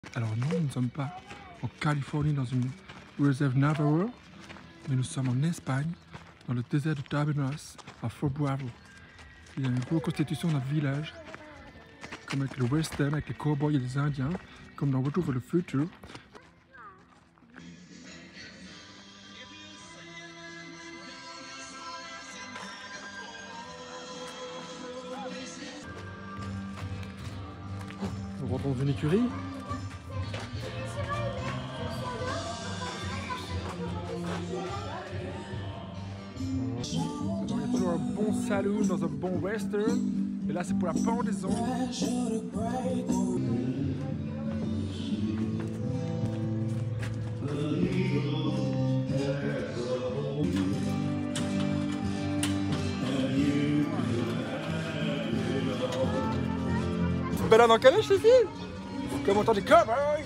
Alors non, nous ne sommes pas en Californie dans une réserve Navajo, mais nous sommes en Espagne, dans le désert de Tabernas, à Fort Bravo. Il y a une reconstitution d'un village, comme avec le western, avec les cowboys et les indiens, comme dans Retour vers le futur. On rentre dans une écurie. Il y a toujours un bon saloon dans un bon western. Et là, c'est pour la pendaison. Tu te balades en calèche ici? Comme on entend des cowboys.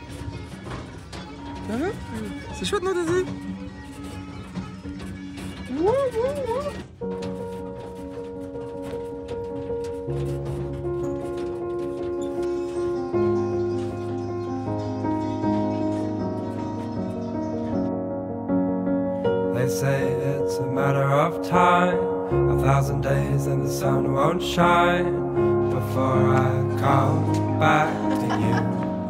C'est chouette, non, Daisy? They say it's a matter of time, 1,000 days and the sun won't shine before I come back to you.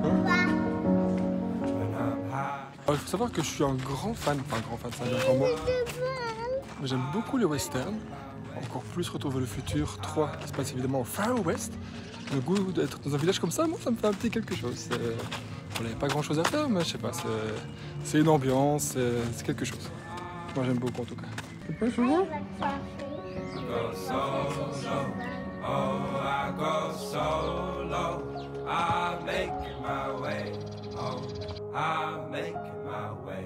When I'm high. Il faut savoir que je suis un grand fan, enfin grand fan, c'est un grand mot, mais j'aime beaucoup les westerns, encore plus Retour vers le futur 3 qui se passe évidemment au Far West. Le goût d'être dans un village comme ça, moi ça me fait un petit quelque chose. Il n'y a pas grand chose à faire, mais je sais pas, c'est une ambiance, c'est quelque chose. Moi j'aime beaucoup en tout cas. C'est pas souvent? Go solo, oh I go solo, I'm making my way, oh I'm making my way.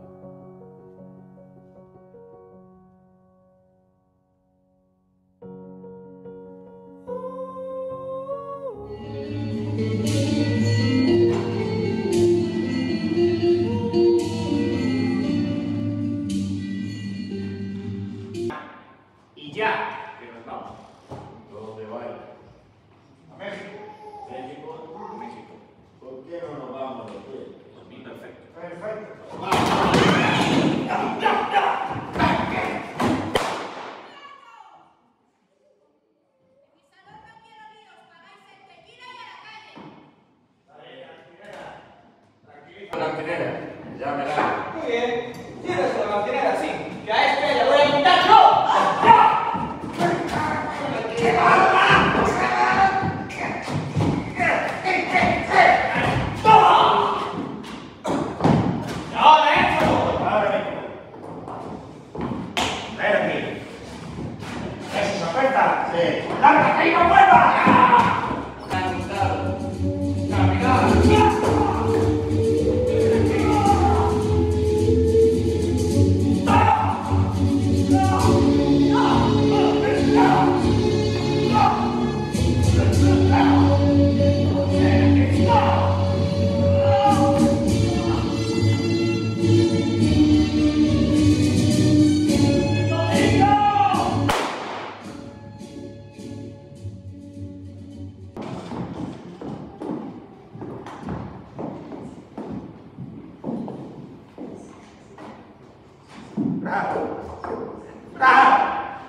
Y ya, que nos vamos. ¿Dónde vais? A México. ¿México? México. ¿Por qué no nos vamos los tres? Por mí, perfecto. Perfecto. ¡Vamos! ¡Ya, ya, ya! La cantinera, ya me la. Muy bien, llévese la cantinera, sí. Que a este le voy a quitar yo. ¡Larga, que no vuelva! Me ha gustado. ¡Caminar! Bravo! Bravo!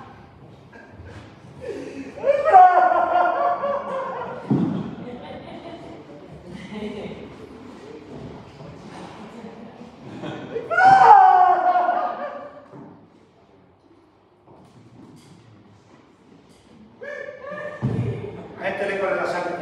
Métele con la sangre.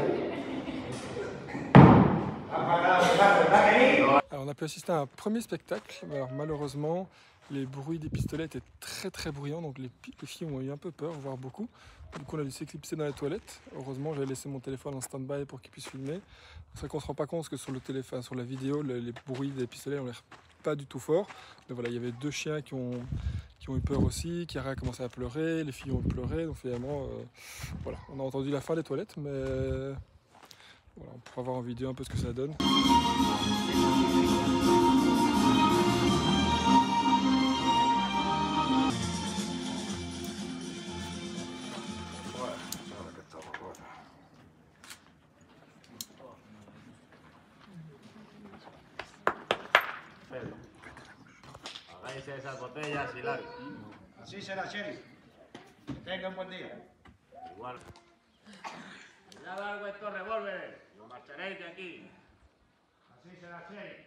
Alors on a pu assister à un premier spectacle, mais alors malheureusement les bruits des pistolets étaient très bruyants, donc les filles ont eu un peu peur, voire beaucoup. Du coup on a dû s'éclipser dans les toilettes. Heureusement j'avais laissé mon téléphone en stand-by pour qu'ils puissent filmer. C'est vrai qu'on se rend pas compte que sur le téléphone, sur la vidéo, les bruits des pistolets ont l'air pas du tout forts. Mais voilà, il y avait deux chiens qui ont eu peur aussi, Chiara a commencé à pleurer, les filles ont pleuré, donc finalement voilà, on a entendu la fin des toilettes, mais voilà, on pourra voir en vidéo un peu ce que ça donne. traerse esas botellas y largo. Así será, Sheriff. Que tenga un buen día. Igual. Cuidado algo estos revólveres. No marcharéis de aquí. Así será, Sheriff.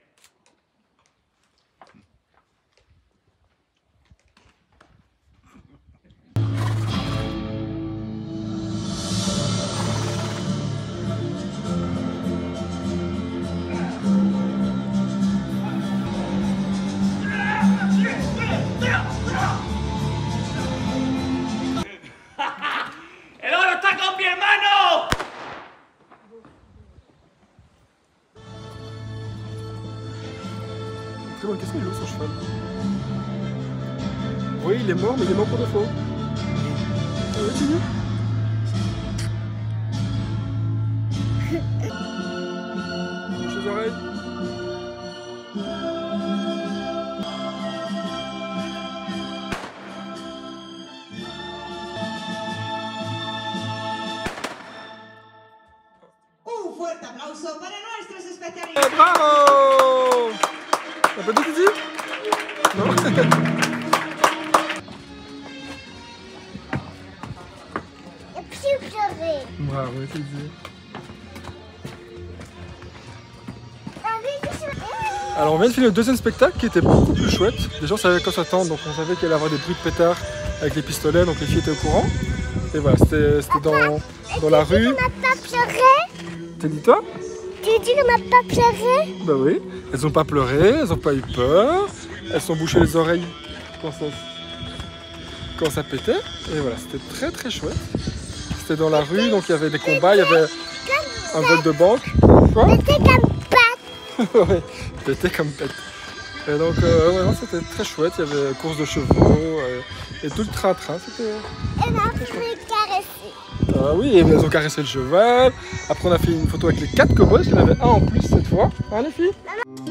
¡El oro está con mi hermano! Très bonne question, il est où son cheval? Oui, il est mort, mais il est mort pour de faux. Continue. Bouche les oreilles. Un fuerte aplauso para nuestros especialistas. Bravo! T'as pas dit Didi? Non. Et puis pleurer. Bravo, Didi. Alors on vient de finir le deuxième spectacle qui était beaucoup plus chouette. Déjà on savait à quoi s'attendre, donc on savait qu'il allait y avoir des bruits de pétards avec les pistolets, donc les filles étaient au courant. Et voilà, c'était dans la rue. Tu dis qu'on n'a pas pleuré? T'as dit toi? Tu dis qu'on n'a pas pleuré? Bah oui, elles n'ont pas pleuré, elles n'ont pas eu peur, elles sont bouchées les oreilles quand ça pétait. Et voilà, c'était très très chouette. C'était dans la rue, donc il y avait des combats, il y avait un vol de banque. Quoi? C'était comme pâte. Ouais, pété comme pète. Et donc, ouais, non, c'était très chouette. Il y avait course de chevaux et tout le train-train. C'était. Et on a fait caresser. Ah oui, et elles ont caressé le cheval. Après, on a fait une photo avec les 4 cow-boys. Il y en avait un en plus cette fois. Hein, les filles?